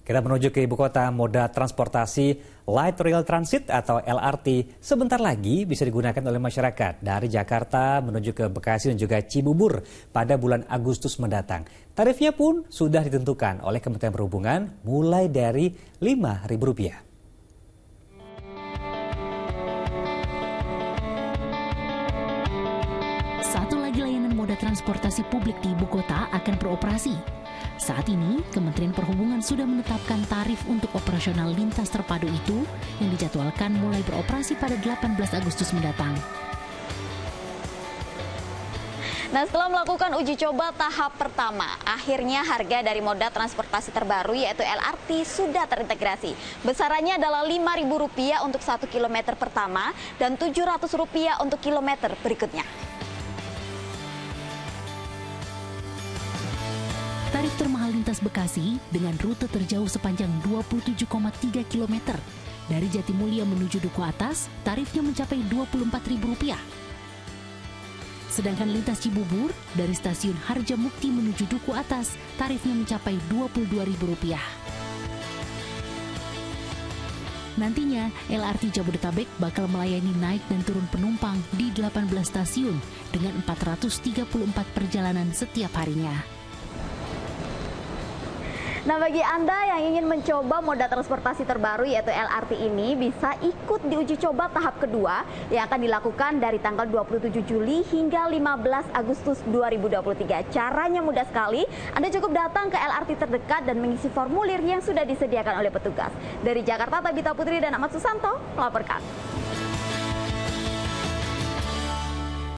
Kita menuju ke ibu kota, moda transportasi Light Rail Transit atau LRT sebentar lagi bisa digunakan oleh masyarakat dari Jakarta menuju ke Bekasi dan juga Cibubur pada bulan Agustus mendatang. Tarifnya pun sudah ditentukan oleh Kementerian Perhubungan mulai dari Rp5.000. Satu lagi layanan moda transportasi publik di ibu kota akan beroperasi. Saat ini, Kementerian Perhubungan sudah menetapkan tarif untuk operasional lintas terpadu itu yang dijadwalkan mulai beroperasi pada 18 Agustus mendatang. Nah, setelah melakukan uji coba tahap pertama, akhirnya harga dari moda transportasi terbaru yaitu LRT sudah terintegrasi. Besarannya adalah Rp5.000 untuk 1 kilometer pertama dan Rp700 untuk kilometer berikutnya. Tarif termahal lintas Bekasi dengan rute terjauh sepanjang 27,3 km. Dari Jatimulya menuju Duku Atas, tarifnya mencapai Rp24.000. Sedangkan lintas Cibubur dari stasiun Harjamukti menuju Duku Atas, tarifnya mencapai Rp22.000. Nantinya, LRT Jabodetabek bakal melayani naik dan turun penumpang di 18 stasiun dengan 434 perjalanan setiap harinya. Nah, bagi Anda yang ingin mencoba moda transportasi terbaru yaitu LRT ini bisa ikut di uji coba tahap kedua yang akan dilakukan dari tanggal 27 Juli hingga 15 Agustus 2023. Caranya mudah sekali, Anda cukup datang ke LRT terdekat dan mengisi formulir yang sudah disediakan oleh petugas. Dari Jakarta, Tabita Putri dan Ahmad Susanto melaporkan.